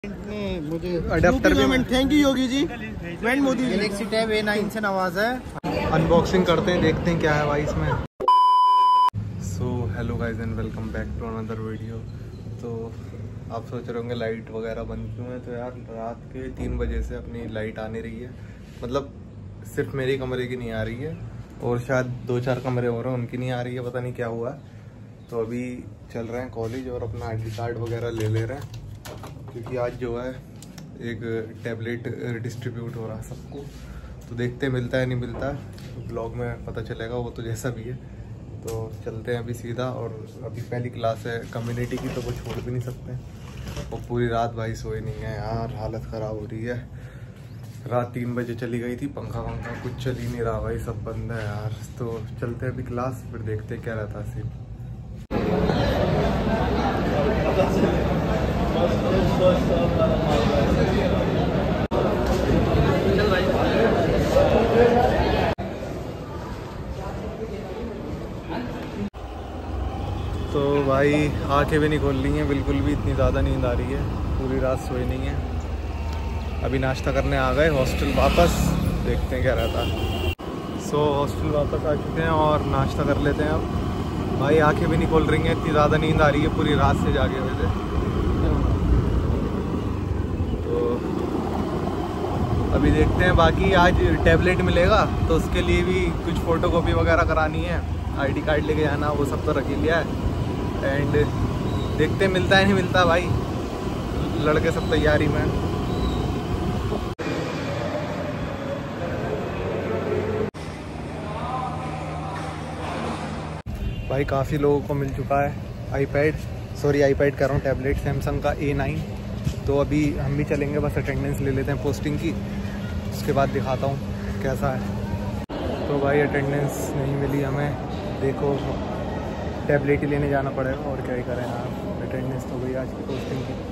ने मुझे अडेप्टर भी thank you Yogi ji. Friend Modi Galaxy Tab A9 से नवाजा है। अनबॉक्सिंग करते हैं, देखते हैं क्या है भाई इसमें। So hello guys and welcome back to another video. तो आप सोच रहे होंगे लाइट वगैरह बंद क्यों है, तो यार रात के 3 बजे से अपनी लाइट आने रही है। मतलब सिर्फ मेरी कमरे की नहीं आ रही है और शायद 2-4 कमरे हो रहे हैं उनकी नहीं आ रही है, पता नहीं क्या हुआ। तो अभी चल रहे हैं कॉलेज और अपना ID कार्ड वगैरह ले रहे हैं, क्योंकि आज जो है एक टैबलेट डिस्ट्रीब्यूट हो रहा है सबको। तो देखते हैं मिलता है नहीं मिलता है, तो ब्लॉग में पता चलेगा वो तो जैसा भी है। तो चलते हैं अभी सीधा, और अभी पहली क्लास है कम्युनिटी की, तो वो छोड़ भी नहीं सकते। और पूरी रात भाई सोए नहीं है यार, हालत ख़राब हो रही है। रात 3 बजे चली गई थी, पंखा कुछ चल ही नहीं रहा भाई, सब बंद है यार। तो चलते हैं अभी क्लास, फिर देखते हैं क्या रहता है सीन। तो भाई आंखें भी नहीं खोल रही हैं बिल्कुल भी, इतनी ज़्यादा नींद आ रही है, पूरी रात सोए नहीं है। अभी नाश्ता करने आ गए हॉस्टल वापस, देखते हैं क्या रहता है। सो हॉस्टल वापस आ चुके हैं और नाश्ता कर लेते हैं अब। भाई आंखें भी नहीं खोल रही हैं, इतनी ज़्यादा नींद आ रही है, पूरी रात से जागे हुए थे। तो अभी देखते हैं, बाकी आज टैबलेट मिलेगा तो उसके लिए भी कुछ फ़ोटोकॉपी वगैरह करानी है, ID कार्ड लेके जाना, वो सब तो रख ही लिया है। एंड देखते हैं मिलता है नहीं मिलता भाई, लड़के सब तैयारी में। भाई काफ़ी लोगों को मिल चुका है आईपैड कह रहा हूँ, टैबलेट सैमसंग का A9। तो अभी हम भी चलेंगे, बस अटेंडेंस ले लेते हैं पोस्टिंग की, उसके बाद दिखाता हूँ कैसा है। तो भाई अटेंडेंस नहीं मिली हमें, देखो टैबलेट ही लेने जाना पड़ेगा, और क्या ही करें यार। अटेंडेंस तो गई आज की पोस्टिंग की।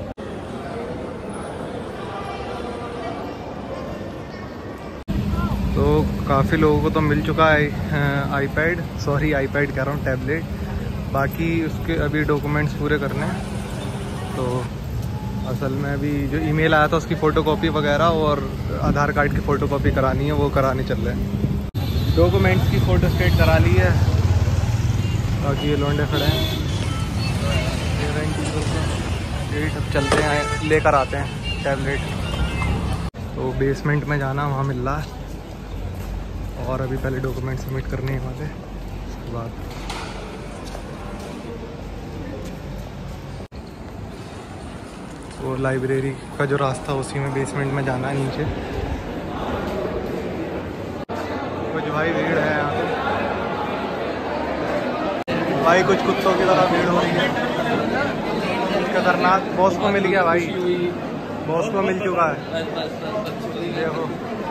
तो काफ़ी लोगों को तो मिल चुका है आईपैड कह रहा हूँ, टैबलेट। बाकी उसके अभी डॉक्यूमेंट्स पूरे करने हैं। तो असल में अभी जो ईमेल आया था उसकी फ़ोटोकॉपी वगैरह और आधार कार्ड की फ़ोटोकॉपी करानी है, वो कराने चल रहे हैं। डॉक्यूमेंट्स की फ़ोटो स्टेट करा ली है, बाकी ये लौंडे खड़े हैं। अब चलते हैं, लेकर आते हैं टैबलेट। तो बेसमेंट में जाना, वहाँ मिल रहा है, और अभी पहले डॉक्यूमेंट सबमिट करने हैं वाले, उसके बाद वो लाइब्रेरी का जो रास्ता उसी में बेसमेंट में जाना है नीचे। कुछ भाई भीड़ है यहाँ पे, भाई कुछ कुत्तों की तरह भीड़ हो रही है। खतरनाक। बॉस को मिल गया भाई, बॉस को मिल चुका है, देखो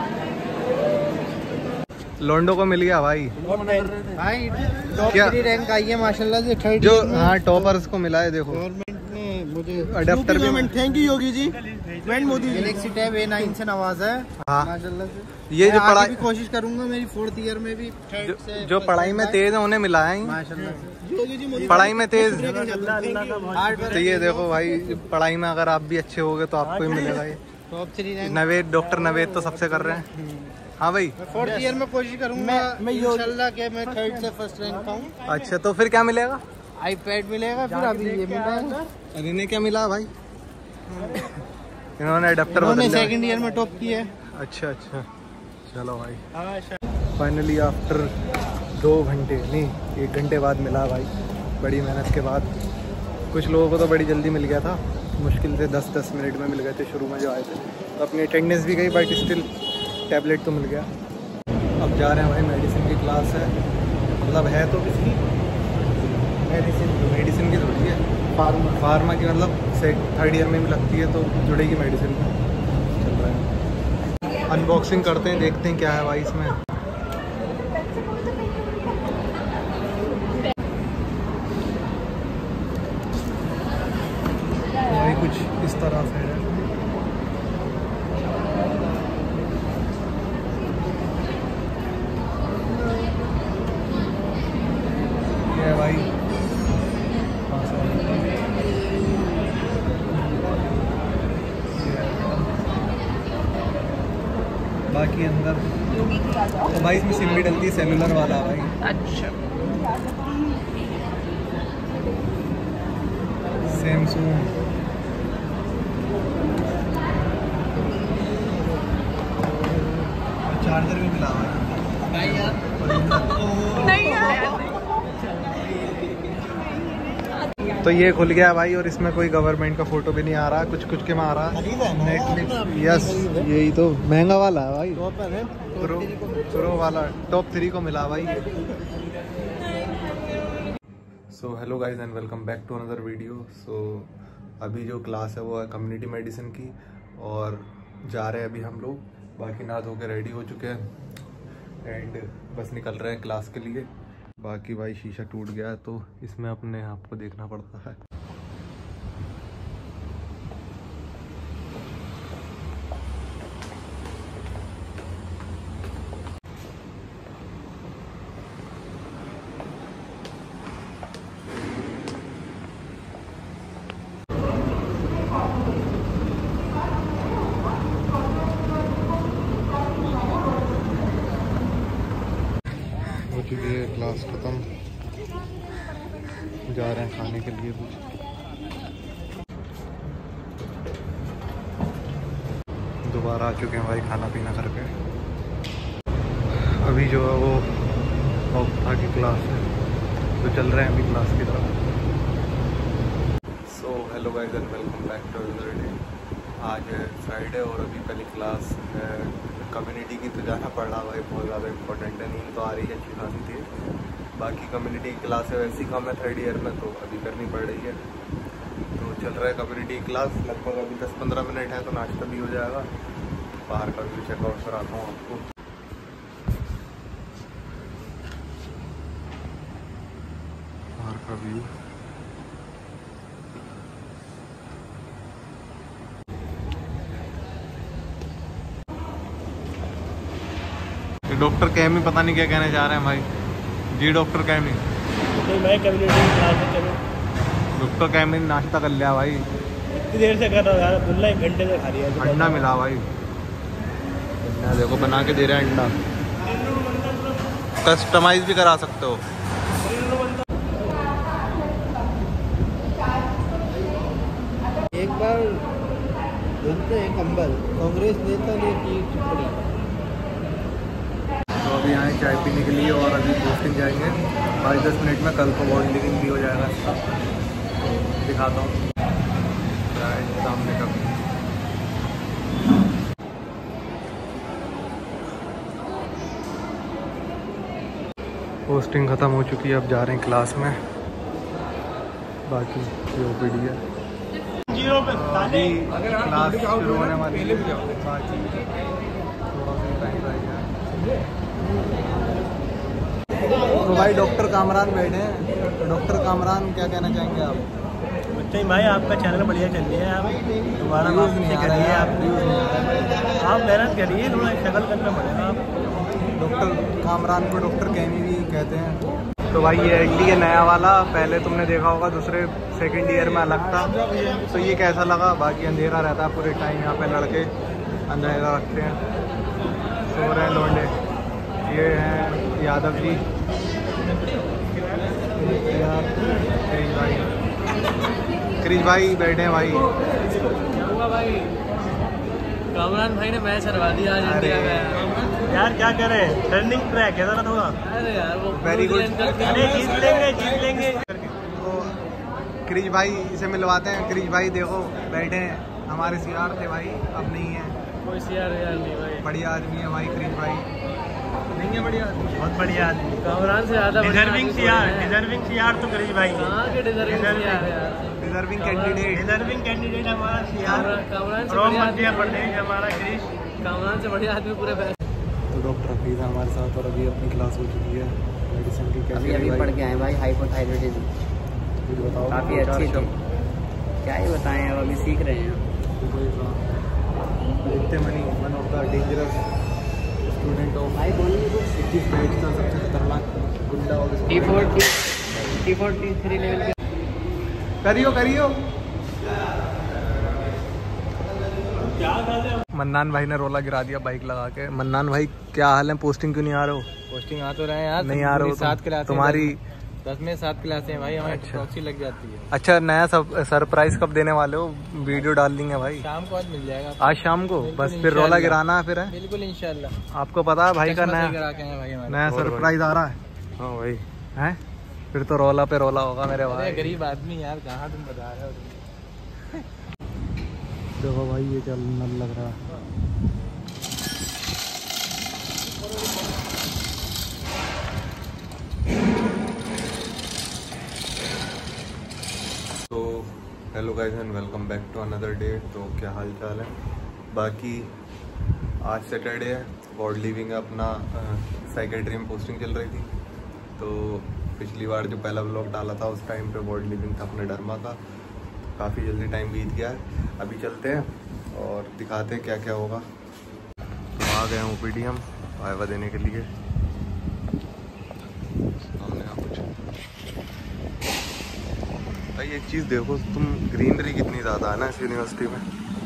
लोंडो को मिल गया भाई। भाई टॉप 3 रैंक आई है माशाल्लाह से, 3rd जो हाँ टॉपर्स को मिला है, देखो गवर्नमेंट ने मुझे अडेप्टर भी। Thank you Yogi ji. Friend Modi Galaxy Tab A9 से नवाजा है। हाँ माशाल्लाह से। ये जो पढ़ाई भी कोशिश करूंगा, मेरी 4th ईयर में भी जो पढ़ाई में तेज है उन्हें मिला है माशाल्लाह से। पढ़ाई में तेज। तो ये देखो भाई, पढ़ाई में अगर आप भी अच्छे होगे तो आपको ही मिलेगा ये top 3 rank. Naved, doctor Naved तो सबसे कर रहे हैं। हाँ भाई 4th ईयर में कोशिश करूंगा मैं इंशाल्लाह के मैं 3rd से 1st रैंक पाऊँ। अच्छा, तो फिर क्या मिलेगा? आईपैड मिलेगा, फिर अभी ये मिला है। अरे इन्हें क्या मिला भाई? इन्होंने अडेप्टर बदल लिया। 2nd ईयर में टॉप किया है। अच्छा, चलो भाई फाइनली आफ्टर 2 घंटे नहीं 1 घंटे बाद मिला भाई, बड़ी मेहनत के बाद। कुछ लोगों को तो बड़ी जल्दी मिल गया था, मुश्किल से 10-10 मिनट में मिल गए थे शुरू में जो आए थे। तो अपनी अटेंडेंस भी गई, बट स्टिल टैबलेट तो मिल गया। अब जा रहे हैं भाई, मेडिसिन की क्लास है, मतलब है तो किसकी, मेडिसिन की थोड़ी है, फार्मा की, मतलब 3rd ईयर में भी लगती है, तो जुड़ेगी मेडिसिन में। चल रहा है, अनबॉक्सिंग करते हैं, देखते हैं क्या है भाई इसमें। भाई कुछ इस तरह से है, ये भाई बाकी अंदर तो भाई इसमें सिम भी डलती है, सेलुलर वाला भाई। अच्छा सैमसंग चार्जर भी मिला हुआ है नहीं यार। तो ये खुल गया भाई और इसमें कोई गवर्नमेंट का फोटो भी नहीं आ रहा, कुछ कुछ के में आ रहा नेटफ्लिक्स। यस यही तो महंगा वाला है भाई, प्रो वाला टॉप 3 को मिला भाई। So hello guys and welcome back to another video. So अभी जो क्लास है वो है कम्युनिटी मेडिसिन की और जा रहे हैं अभी हम लोग। बाकी नहा धो के रेडी हो चुके हैं एंड बस निकल रहे हैं क्लास के लिए। बाकी भाई शीशा टूट गया है तो इसमें अपने आप को देखना पड़ता है। हो चुकी है क्लास ख़त्म, जा रहे हैं खाने के लिए कुछ। दोबारा आ चुके हैं भाई खाना पीना करके। अभी जो है वो ऑप्था की क्लास है तो चल रहे हैं अभी क्लास की तरफ। So hello guys and welcome back to another day. आज है फ्राइडे और अभी पहली क्लास है कम्युनिटी की, तो जाना पड़ रहा भाई, बहुत ज़्यादा इंपॉर्टेंट है। नींद तो आ रही है अच्छी खासी थी। बाकी कम्युनिटी की क्लास है वैसी कम है 3rd ईयर में, तो अभी करनी पड़ रही है। तो चल रहा है कम्युनिटी की क्लास, लगभग अभी 10-15 मिनट है तो नाश्ता भी हो जाएगा। बाहर का व्यू चेकआउट कराता हूँ आपको। बाहर का व्यू डॉक्टर कैमी पता नहीं क्या कहने जा रहे हैं भाई जी। डॉक्टर कैमी तो मैं कम्युनिटी क्लास में चलूँ। डॉक्टर कैमी नाश्ता कर लिया भाई, इतनी देर से कर रहा था, बुल्ला 1 घंटे से खा रही है। अंडा मिला भाई, अंडा देखो बना के दे रहे हैं। अंडा कस्टमाइज भी करा सकते हो। एक बार बोलते हैं कंबल कांग्रेस नेता ने की टिप्पणी। तो अभी आए चाय पीने के लिए और अभी पोस्टिंग जाएंगे 5-10 मिनट में। कल को बॉडी लिविंग भी हो जाएगा इसका, दिखाता हूँ सामने का। पोस्टिंग ख़त्म हो चुकी है, अब जा रहे हैं क्लास में। बाकी OPD है अभी क्लास शुरू होने वाली है, बाकी थोड़ा सा टाइम रहेगा। तो भाई डॉक्टर कामरान बैठे हैं। डॉक्टर कामरान क्या कहना चाहेंगे आप? बच्चे भाई आपका चैनल बढ़िया चल रही है, आप दोबारा व्यूज़ नहीं आ रहे हैं। आप मेहनत करिए, थोड़ा स्ट्रगल करना पड़ेगा आप। डॉक्टर कामरान को डॉक्टर कैमी भी कहते हैं। तो भाई ये LD है नया वाला, पहले तुमने देखा होगा दूसरे 2nd ईयर में अलग था। तो ये कैसा लगा? बाकी अंधेरा रहता है पूरे टाइम, यहाँ पे लड़के अंधेरा रखते हैं, सो रहे हैं लोंडे। ये हैं यादव जी, क्रिश भाई बैठे हैं भाई। भाई कामरान भाई ने मैच हरवा दिया आज इंडिया में। यार क्या करें, टर्निंग ट्रैक है जरा थोड़ा। अरे यार वो वेरी गुड। अरे जीत लेंगे। तो क्रिश भाई इसे मिलवाते हैं। क्रिश भाई देखो बैठे हैं, हमारे CR थे भाई, अब नहीं है। कोई CR नहीं भाई, बढ़िया आदमी है भाई क्रिश भाई, नहीं है बढ़िया आदमी, बहुत बढ़िया आदमी। कामरान से ज़्यादा डिजर्विंग CR तो करीब भाई। कहाँ के डिजर्विंग CR यार, डिजर्विंग कैंडिडेट हमारा CR। कामरान से रोम बढ़िया मध्य प्रदेश हमारा क्रिश। कामरान से बढ़िया आदमी पूरे पैसे। तो डॉक्टर हफीज़ हमारे साथ और अभी अपनी क्लास हो चुकी है मेडिसिन की। कैसी अभी पढ़ के आए भाई, हाइपोथायरॉयडिज्म बताओ काफ़ी अच्छी। तो क्या ही बताएं, अब अभी सीख रहे हैं। One of the dangerous student of भाई बोलिए कुछ। 21 बैच का सबसे खतरनाक गुंडा और T43 लेवल के। करियो मन्नान भाई ने रोला गिरा दिया बाइक लगा के। मन्नान भाई क्या हाल है, पोस्टिंग क्यों नहीं आ रहे हो? पोस्टिंग आ तो रहे हैं यार, नहीं आ रहे हो 7 क्लास तुम्हारी 10 में 7 क्लास है भाई, हमारी अच्छा। प्रॉक्सी लग जाती है। अच्छा, नया सरप्राइज कब देने वाले हो? वीडियो डाल देंगे भाई शाम को आज मिल जाएगा। आज शाम को? बिल्कुल, बस फिर रोला इंशाल्लाह। गिराना है फिर है? बिल्कुल इंशाल्लाह। आपको पता है भाई का चश्मा सही नया करा के आए भाई हमारे। नया सरप्राइज आ रहा है? हाँ भाई। हैं? फिर तो रोला पे रोला होगा मेरे अरे भाई। गरीब आदमी यार, कहाँ तुम बता रहे हो? देखो भाई ये क्या नल लग रहा है। तो hello guys and welcome back to another day. तो क्या हाल चाल है? बाकी आज सैटरडे है, वार्ड लीविंग है अपना, साइकेट्री में पोस्टिंग चल रही थी। तो पिछली बार जो पहला ब्लॉग डाला था उस टाइम पे वार्ड लीविंग था अपने डरमा का। काफ़ी जल्दी टाइम बीत गया है। अभी चलते हैं और दिखाते हैं क्या क्या होगा। तो आ गए हूँ पीडीएम वाइवा देने के लिए। सामने यहाँ कुछ भाई एक चीज़ देखो तुम, ग्रीनरी कितनी ज़्यादा है ना इस यूनिवर्सिटी में।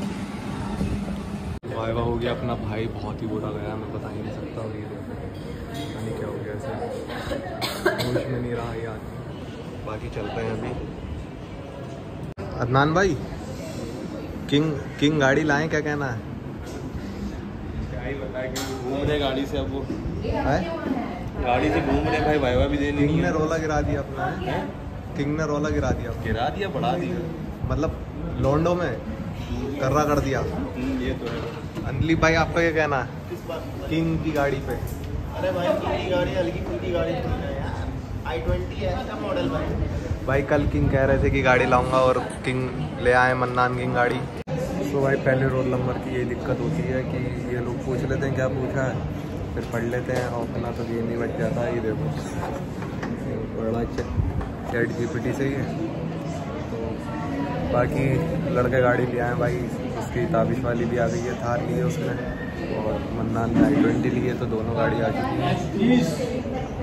वाइवा हो गया अपना भाई, बहुत ही बुरा गया, मैं बता ही नहीं सकता। और ये देखो पता नहीं क्या हो गया, ऐसे होश में नहीं रहा यार। बाकी चलते हैं अभी। अदनान भाई, किंग गाड़ी लाएं, क्या कहना है? क्या ही बताए कि घूम रहे गाड़ी से, अब वो है? गाड़ी से घूम रहे भाई, वाइवा भी देनी किंग ने रोला गिरा दिया अपना है? किंग ने रोला गिरा दिया, गिरा दिया, बढ़ा दिया, मतलब लोंडो में कर्रा कर दिया। ये तो है। अंजलि भाई आपका क्या कहना है किंग की गाड़ी पे? अरे भाई किंग की गाड़ी हल्की फुल्की गाड़ी थोड़ी ना यार, i20 है इसका मॉडल भाई। कल किंग कह रहे थे कि गाड़ी लाऊंगा और किंग ले आए, मन्नान किंग गाड़ी। तो भाई पहले रोल नंबर की यही दिक्कत होती है कि ये लोग पूछ लेते हैं क्या पूछा है, फिर पढ़ लेते हैं और अपना तो गेम ही बच जाता है। ये देखो बड़ा चैट जीपीटी से ही है। तो बाकी लड़के गाड़ी ले आए भाई, उसकी ताबिश वाली भी आ गई है, थार ली है उसने, और मन्नान ने i20 ली है। तो दोनों गाड़ी आ चुकी हैं।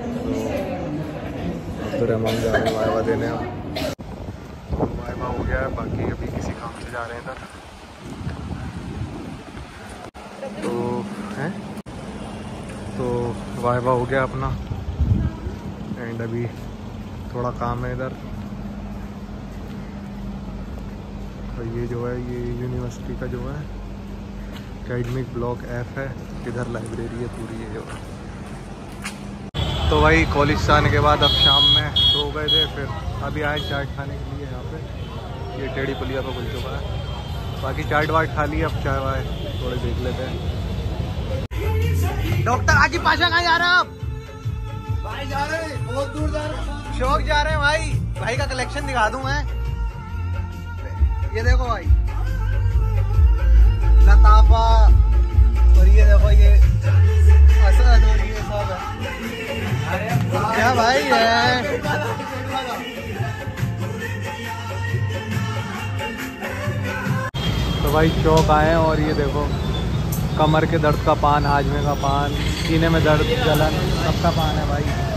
तो रहमान जा रहे हैं वाइवा देने। अब वाइवा हो गया है, बाकी अभी किसी काम से जा रहे हैं इधर। तो हैं, तो वाइवा हो गया अपना एंड अभी थोड़ा काम है इधर। तो ये जो है ये यूनिवर्सिटी का जो है एकेडमिक ब्लॉक F है, इधर लाइब्रेरी है पूरी है जो। तो भाई कॉलेज से आने के बाद अब शाम में सो गए थे, फिर अभी आए चाट खाने के लिए यहाँ पे। ये टेढ़ी पुलिया पर खुल चुका है। बाकी चाट वाट खा ली, अब चाय वाय थोड़े देख लेते हैं। डॉक्टर आगे पाशा कहाँ जा रहे हैं आप? भाई जा रहे हैं, बहुत दूर जा रहे हैं। शौक जा रहे हैं भाई। भाई का कलेक्शन दिखा दूं मैं, ये देखो भाई लताफा, और ये देखो ये असद, और ये सब है। क्या भाई है? तो भाई चौक आए और ये देखो कमर के दर्द का पान, हाजमे का पान, सीने में दर्द, जलन, सबका पान है भाई।